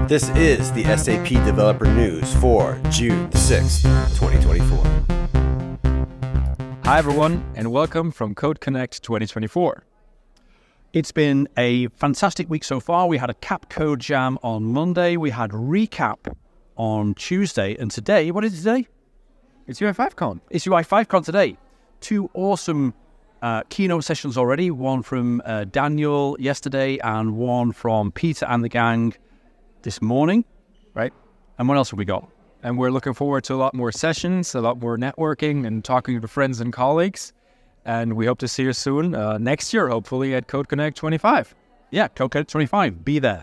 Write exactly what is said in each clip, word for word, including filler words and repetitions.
This is the S A P Developer News for June sixth, twenty twenty-four. Hi everyone, and welcome from Code Connect twenty twenty-four. It's been a fantastic week so far. We had a Cap Code Jam on Monday, we had Recap on Tuesday, and today, what is it today? It's U I five Con. It's U I five Con today. Two awesome uh, keynote sessions already, one from uh, Daniel yesterday and one from Peter and the gang this morning. Right. And what else have we got? And we're looking forward to a lot more sessions, a lot more networking and talking to friends and colleagues. And we hope to see you soon uh, next year, hopefully, at Code Connect twenty-five. Yeah, Code Connect twenty-five. Be there.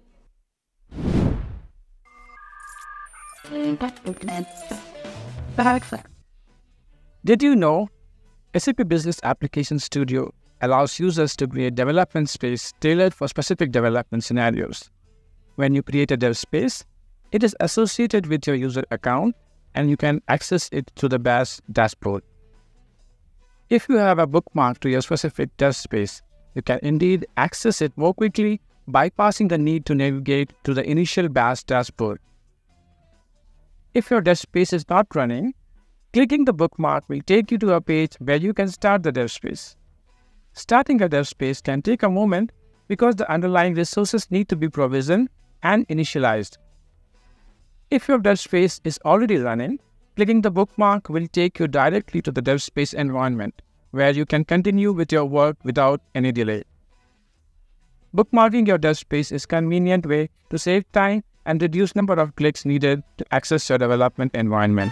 Did you know S A P Business Application Studio allows users to create development space tailored for specific development scenarios? When you create a dev space, it is associated with your user account and you can access it through the B A S dashboard. If you have a bookmark to your specific dev space, you can indeed access it more quickly, bypassing the need to navigate to the initial B A S dashboard. If your dev space is not running, clicking the bookmark will take you to a page where you can start the dev space. Starting a dev space can take a moment because the underlying resources need to be provisioned and initialized. If your dev space is already running, clicking the bookmark will take you directly to the dev space environment, where you can continue with your work without any delay. Bookmarking your dev space is a convenient way to save time and reduce number of clicks needed to access your development environment.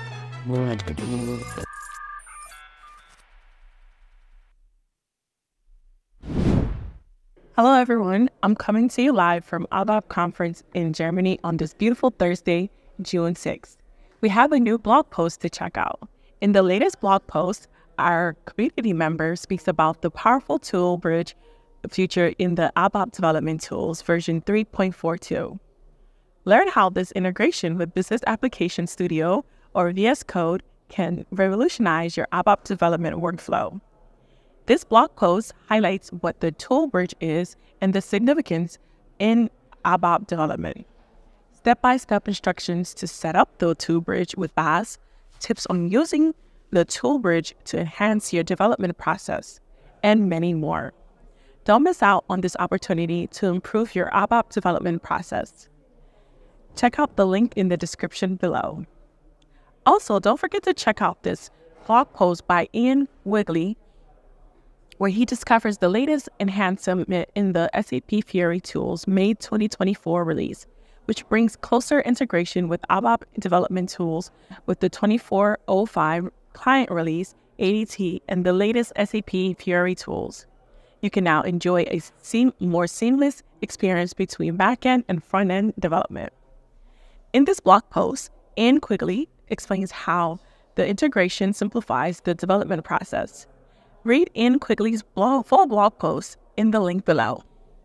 Hello everyone, I'm coming to you live from A B A P Conference in Germany on this beautiful Thursday, June sixth. We have a new blog post to check out. In the latest blog post, our community member speaks about the powerful Tool Bridge feature in the A B A P Development Tools version three point forty-two. Learn how this integration with Business Application Studio or V S Code can revolutionize your A B A P development workflow. This blog post highlights what the Tool Bridge is and the significance in A B A P development. Step-by-step instructions to set up the Tool Bridge with B A S, tips on using the Tool Bridge to enhance your development process, and many more. Don't miss out on this opportunity to improve your A B A P development process. Check out the link in the description below. Also, don't forget to check out this blog post by Ian Wigley, where he discovers the latest enhancement in the S A P Fiori Tools May twenty twenty-four release, which brings closer integration with A B A P development tools with the twenty-four oh five client release, A D T, and the latest S A P Fiori tools. You can now enjoy a seam more seamless experience between backend and front-end development. In this blog post, Ian Quigley explains how the integration simplifies the development process. Read Ian Quigley's blog, full blog post in the link below.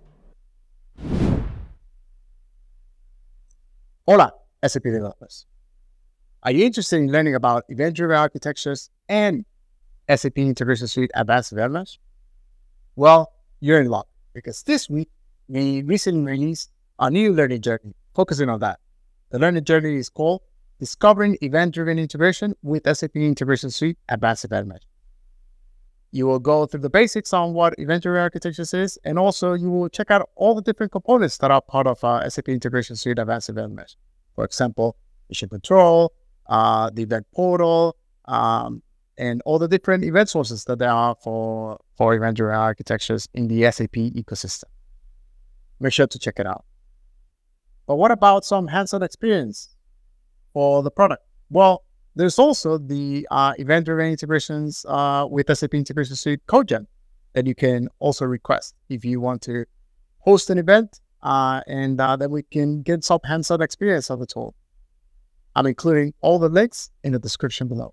Hola, S A P developers. Are you interested in learning about event-driven architectures and S A P Integration Suite Advanced Development? Well, you're in luck, because this week we recently released a new learning journey focusing on that. The learning journey is called Discovering Event-Driven Integration with S A P Integration Suite Advanced Development. You will go through the basics on what event-driven architectures is, and also you will check out all the different components that are part of uh, S A P Integration Suite Advanced Development. For example, mission control, uh, the event portal, um, and all the different event sources that there are for, for event-driven architectures in the S A P ecosystem. Make sure to check it out. But what about some hands-on experience for the product? Well, there's also the uh, event-driven integrations uh, with S A P Integration Suite Code Jam that you can also request if you want to host an event, uh, and uh, then we can get some hands-on experience of the tool. I'm including all the links in the description below.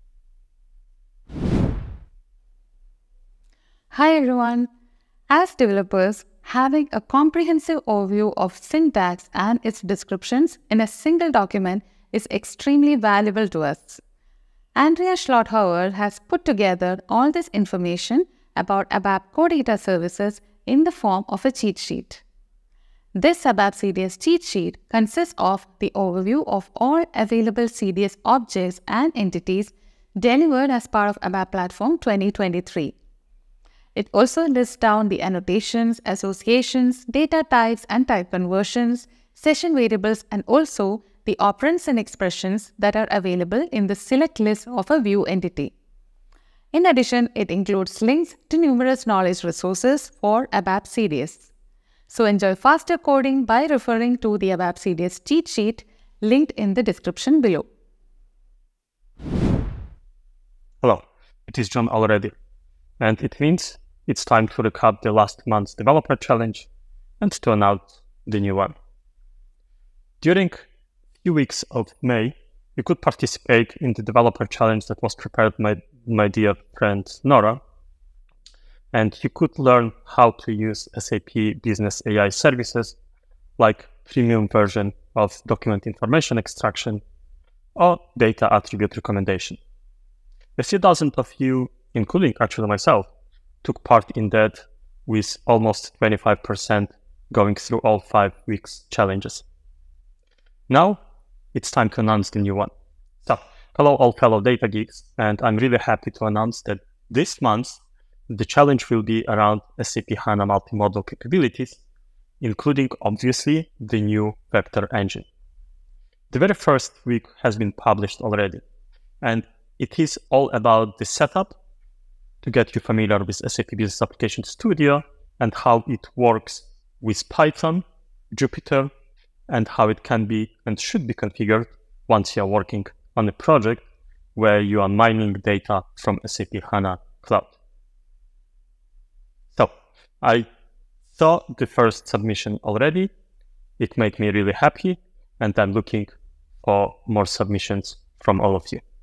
Hi everyone. As developers, having a comprehensive overview of syntax and its descriptions in a single document is extremely valuable to us. Andrea Schlotthauer has put together all this information about A B A P Core Data Services in the form of a cheat sheet. This ABAP C D S cheat sheet consists of the overview of all available C D S objects and entities delivered as part of ABAP Platform twenty twenty-three. It also lists down the annotations, associations, data types and type conversions, session variables, and also the operands and expressions that are available in the select list of a view entity. In addition, it includes links to numerous knowledge resources for ABAP C D S. So enjoy faster coding by referring to the ABAP C D S cheat sheet linked in the description below. Hello, it is John already, and it means it's time to recap the last month's developer challenge and to announce the new one. During a few weeks of May, you could participate in the developer challenge that was prepared by my dear friend Nora, and you could learn how to use S A P Business A I services like premium version of document information extraction or data attribute recommendation. A few dozen of you, including actually myself, took part in that with almost twenty-five percent going through all five weeks challenges. Now, it's time to announce the new one. So, hello all fellow data geeks, and I'm really happy to announce that this month, the challenge will be around S A P HANA multimodal capabilities, including, obviously, the new vector engine. The very first week has been published already, and it is all about the setup to get you familiar with S A P Business Application Studio and how it works with Python, Jupyter, and how it can be and should be configured once you are working on a project where you are mining data from S A P HANA Cloud. So, I saw the first submission already. It made me really happy, and I'm looking for more submissions from all of you.